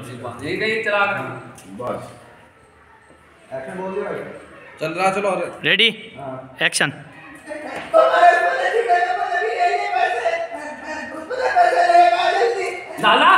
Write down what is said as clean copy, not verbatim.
यही कहीं चला बस एक्शन बोल दिया भाई। चल रहा, चलो रेडी एक्शन। लाला